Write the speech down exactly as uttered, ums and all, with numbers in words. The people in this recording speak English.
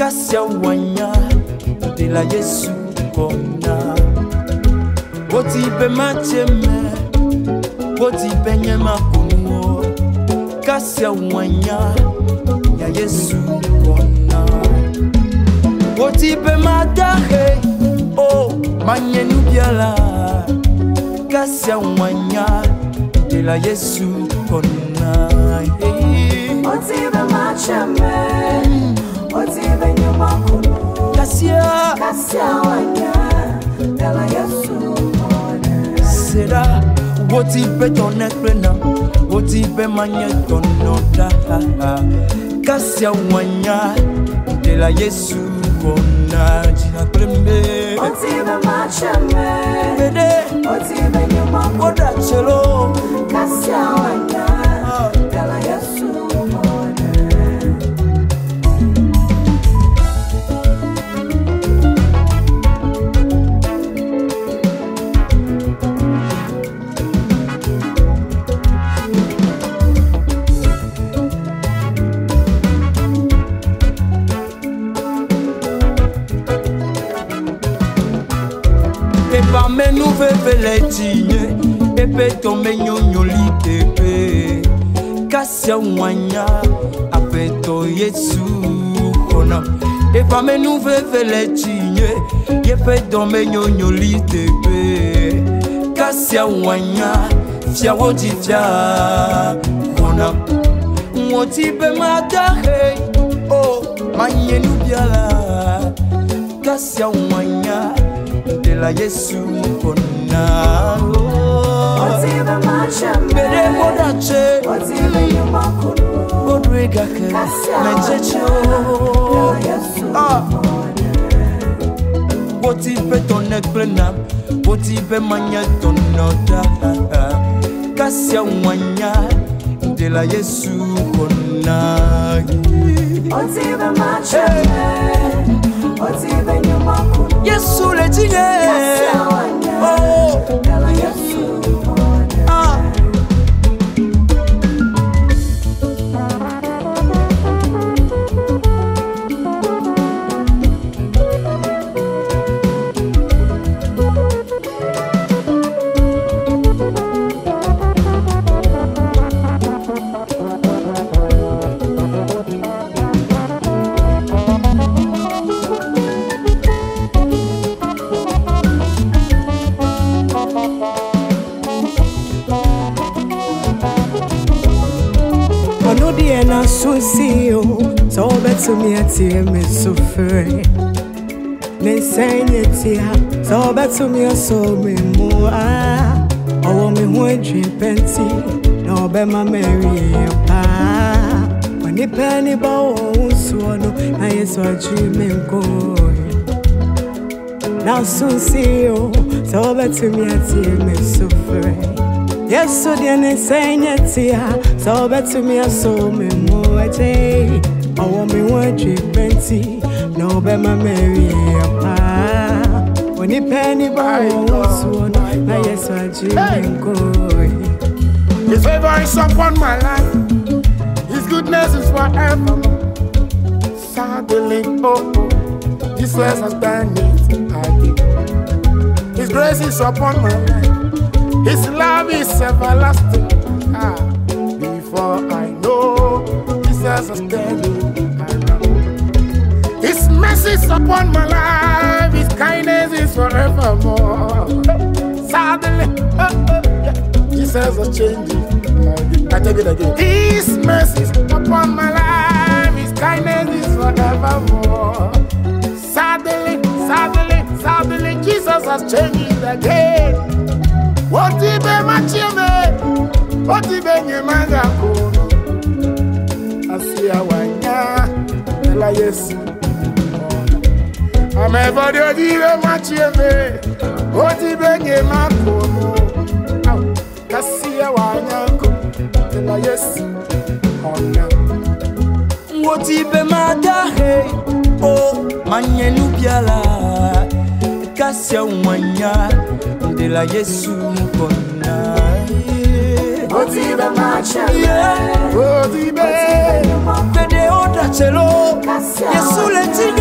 Kasia wanya de la Yesu kona. Woti be macheme, woti be nyema kunuo. Kasia wanya ya Yesu kona. Woti be madahe, oh manye nubiala. Kasia wanya de la Yesu kona. Woti be macheme, woti be nyema kunuo. Kasia, Kasia wanya de la Yesu kona. Sera, woti be tonekrena, woti be manye tonoda. Kasia wanya de la Yesu kona. Jina krembe. Woti be macheme, Bede, woti be nyema kunuo. oda chelo. Kasia wanya de la Yesu kona. Epa me nouve veletine, epe tome nyonyo li tepe. Kasia wanya apeto Yesu kona. Epa me nouve veletine, epe tome nyonyo li tepe. Kasia wanya fia woti fia kona. Woti be madahe, oh manye nubiala. Kasia wanya de la Yesu kona. Woti be macheme, Bede modache, woti be nyema kunuo. odwega ke, menjecho. Ah, woti be tonek plena, woti be manya tonoda. Kasia wanya de la Yesu kona. Woti be macheme, woti be nyema kunuo. Yesu le tige. Kasia wanya Oh, de la Yesu kona. ah. Ono die na susio, so betu mi atie me sufre. Ne senye tia, so betu mi so me mua. Owo mi hu edwi penti, na obe ma meri pa. Oni peni ba wo unsuo no, na Yesu adwi me nko. Na susio, so betu mi atie me sufre. Yesu die ne senye tia, so betu mi aso me moje. Owo mi wodwe penti, no be ma meri apa. Oni peni ba wo so no, na Yesu aji nko. His favor is upon my life, His goodness is forever. Sadly, oh, oh, Jesus has done it again. His grace is upon my life, His love is everlasting. Ah, before I know, Jesus has done it around. His mercy is upon my life, His kindness is forevermore. Sadly, oh, oh, yeah, Jesus has changed it. I take it again. His mercy is upon my life, His kindness is forevermore. Sadly, sadly, sadly, Jesus has changed it again. What if I match you? What if I nyemaga kono? Asia wanya, ela Yesu. I'm a body of the match you. What if I nyemaga kono? Asia wanya, ela Yesu. What if I madahe, oh manye nubiala. Kasia wanya de la Yesu kona. Woti be macheme, Woti be, Bede oda chelo, Yesu le tige.